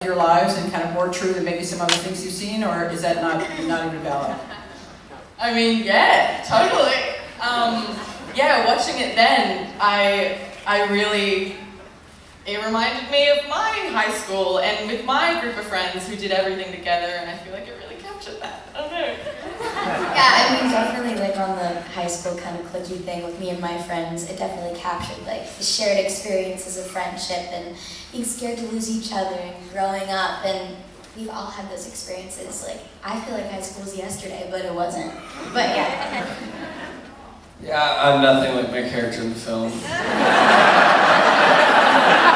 your lives and kind of more true than maybe some other things you've seen, or is that not even valid? I mean, yeah, totally. Yeah, watching it then, it reminded me of my high school and with my group of friends who did everything together, and I feel like it really captured that. I don't know. Yeah, I mean, definitely like on the high school kind of cliquey thing with me and my friends, it definitely captured like the shared experiences of friendship and being scared to lose each other and growing up, and we've all had those experiences. Like, I feel like high school was yesterday, but it wasn't. But yeah. Yeah, I'm nothing like my character in the film.